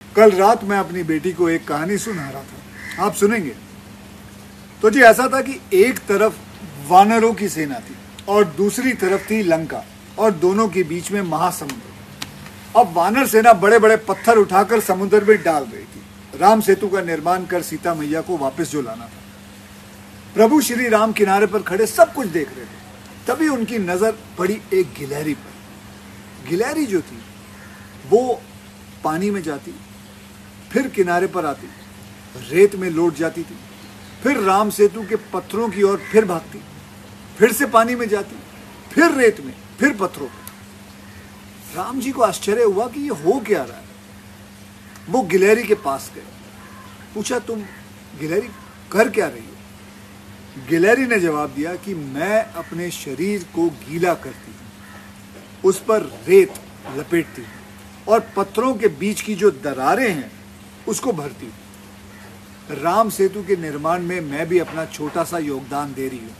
कल रात मैं अपनी बेटी को एक कहानी सुना रहा था, आप सुनेंगे। तो जी ऐसा था कि एक तरफ वानरों की सेना थी और दूसरी तरफ थी लंका, और दोनों के बीच में महासमुद्र। अब वानर सेना बड़े बड़े पत्थर उठाकर समुद्र में डाल रही थी। राम सेतु का निर्माण कर सीता मैया को वापस जो लाना था। प्रभु श्री राम किनारे पर खड़े सब कुछ देख रहे थे। तभी उनकी नजर पड़ी एक गिलहरी पर। गिलहरी जो थी वो पानी में जाती, फिर किनारे पर आती, रेत में लौट जाती थी, फिर राम सेतु के पत्थरों की ओर फिर भागती, फिर से पानी में जाती, फिर रेत में, फिर पत्थरों पर। राम जी को आश्चर्य हुआ कि ये हो क्या रहा है। वो गिलहरी के पास गए, पूछा, तुम गिलहरी कर क्या रही हो? गिलहरी ने जवाब दिया कि मैं अपने शरीर को गीला करती हूं, उस पर रेत लपेटती हूं और पत्थरों के बीच की जो दरारें हैं उसको भरती हूं। राम सेतु के निर्माण में मैं भी अपना छोटा सा योगदान दे रही हूं।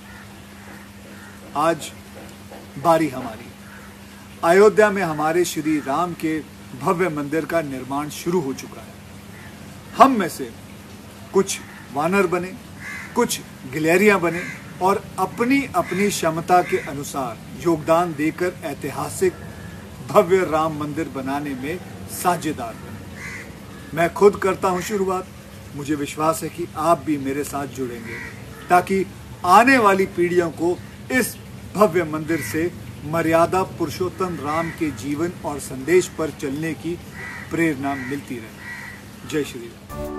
आज बारी हमारी। अयोध्या में हमारे श्री राम के भव्य मंदिर का निर्माण शुरू हो चुका है। हम में से कुछ वानर बने, कुछ गिलहरियां बने और अपनी अपनी क्षमता के अनुसार योगदान देकर ऐतिहासिक भव्य राम मंदिर बनाने में साझेदार बने। मैं खुद करता हूं शुरुआत। मुझे विश्वास है कि आप भी मेरे साथ जुड़ेंगे ताकि आने वाली पीढ़ियों को इस भव्य मंदिर से मर्यादा पुरुषोत्तम राम के जीवन और संदेश पर चलने की प्रेरणा मिलती रहे। जय श्री राम।